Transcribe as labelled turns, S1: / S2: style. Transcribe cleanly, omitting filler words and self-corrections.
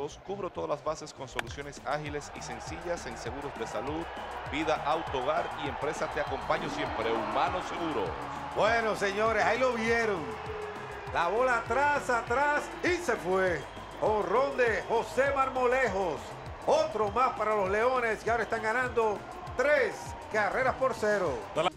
S1: Seguros, cubro todas las bases con soluciones ágiles y sencillas en seguros de salud, vida, auto, hogar y empresa. Te acompaño siempre, Humano Seguros.
S2: Bueno, señores, ahí lo vieron. La bola atrás y se fue. Jonrón de José Marmolejos. Otro más para los Leones que ahora están ganando 3 carreras por 0.